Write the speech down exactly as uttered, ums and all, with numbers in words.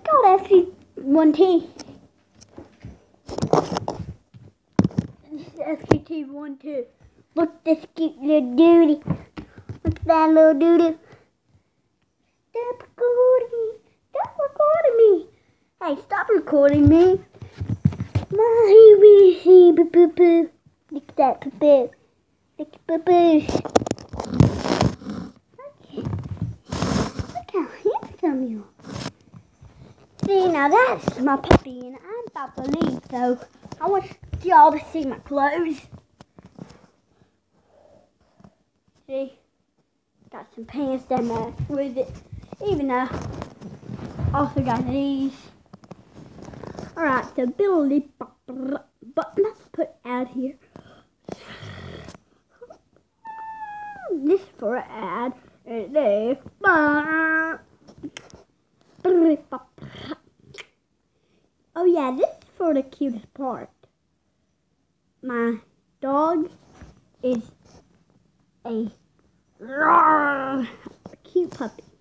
called S P one T. This is S P T one two. Look at this cute little duty. Look at that little duty. Stop recording me. Stop recording me. Hey, stop recording me. My wee see boo boo boo. Look at that boo boo. Look at boo boo. Look how handsome you are. See, now that's my puppy, and I'm about to leave, so I want y'all to see my clothes. See, got some pants that match with it. Even though, also got these. Alright, so Billy, but let's put ad here. This for an ad, and there. Oh yeah, this is for the cutest part. My dog is a, a cute puppy.